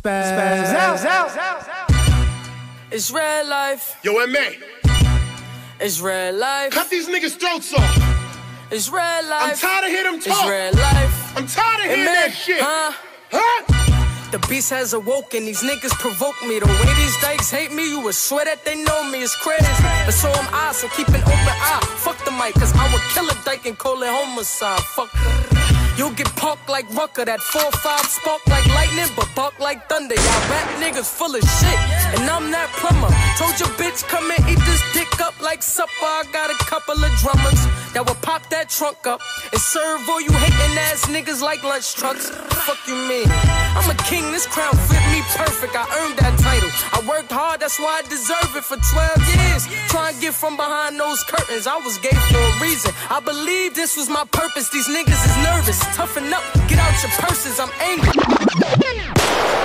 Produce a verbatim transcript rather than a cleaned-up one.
Spaz out. It's real life. Yo, M A. It's real life. Cut these niggas' throats off. It's real life. I'm tired of hearing them talk. It's real life. I'm tired of hearing that shit. Huh? Huh? The beast has awoken, these niggas provoke me. The way these dykes hate me, you would swear that they know me. It's crazy, but so am I, so keep an open eye. Fuck the mic, cause I would kill a dyke and call it homicide. Fuck. You'll get punked like Rucker, that four five spark like lightning, but bark like thunder. Y'all rap niggas full of shit, and I'm that plumber. Told your bitch, come and eat this dick up like supper. I got a couple of drummers that will pop that trunk up and serve all you hating ass niggas like lunch trucks. Fuck you mean? I'm a king, this crown fit me perfect. I earned that title. I worked hard, that's why I deserve it for twelve years. Try and get from behind those curtains. I was gay for a reason. I believe this was my purpose. These niggas is nervous. Toughen up, get out your purses, I'm angry.